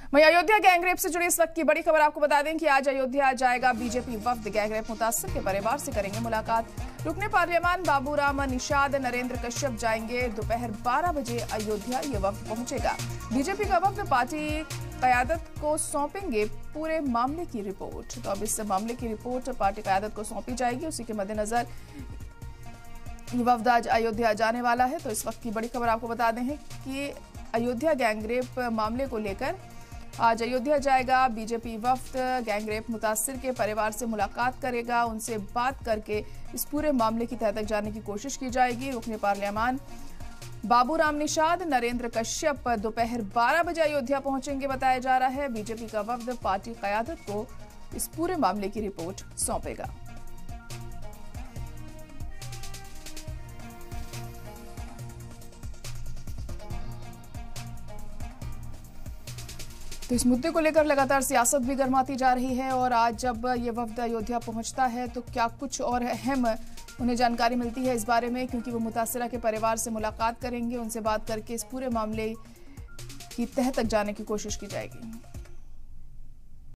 वहीं अयोध्या गैंगरेप से जुड़ी इस वक्त की बड़ी खबर आपको बता दें कि आज अयोध्या जाएगा बीजेपी वफ्द। गैंगरेप मुतासिर के परिवार से करेंगे मुलाकात। रुकने पार्लियामान बाबूराम निषाद नरेंद्र कश्यप जाएंगे। दोपहर 12 बजे अयोध्या ये वफ्द पहुंचेगा। बीजेपी का वफ्द पार्टी कयादत को सौंपेंगे पूरे मामले की रिपोर्ट। तो अब इस मामले की रिपोर्ट पार्टी कयादत को सौंपी जाएगी। उसी के मद्देनजर ये वफ्द आज अयोध्या जाने वाला है। तो इस वक्त की बड़ी खबर आपको बता दें कि अयोध्या गैंगरेप मामले को लेकर आज अयोध्या जाएगा बीजेपी वफ्द। गैंगरेप मुतासिर के परिवार से मुलाकात करेगा। उनसे बात करके इस पूरे मामले की तह तक जाने की कोशिश की जाएगी। रुकने पार्लियामान बाबूराम निषाद नरेंद्र कश्यप दोपहर 12 बजे अयोध्या पहुंचेंगे बताया जा रहा है। बीजेपी का वफ्द पार्टी कयादत को इस पूरे मामले की रिपोर्ट सौंपेगा। तो इस मुद्दे को लेकर लगातार सियासत भी गर्माती जा रही है और आज जब ये वफ्द अयोध्या पहुंचता है तो क्या कुछ और अहम उन्हें जानकारी मिलती है इस बारे में, क्योंकि वो मुतासिरा के परिवार से मुलाकात करेंगे। उनसे बात करके इस पूरे मामले की तह तक जाने की कोशिश की जाएगी।